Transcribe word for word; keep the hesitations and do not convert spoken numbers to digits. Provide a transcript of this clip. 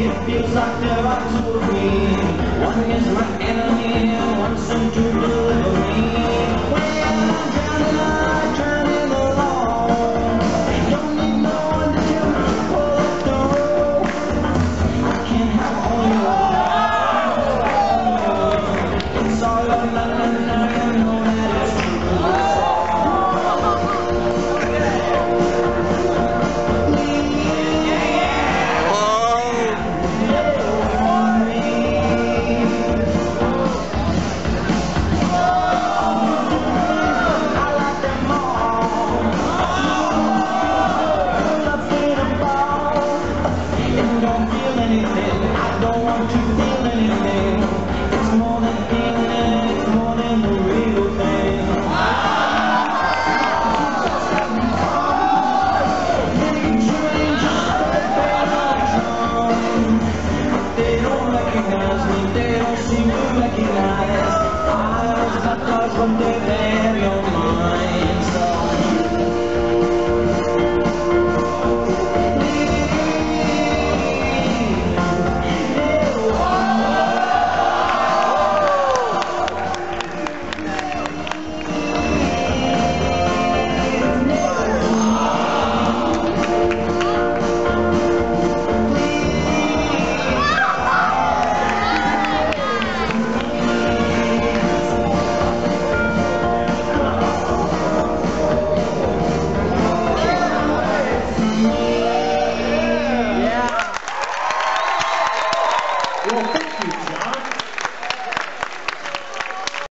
It feels like there are two of me. One is my enemy, and one sent to deliver me. When I'm drowning, I drown in the law. Don't need no one to tell me to pull up the rope. I can't have all you. It's all your love, and now you know that it's true. From the very own mind, so Well, thank you, John.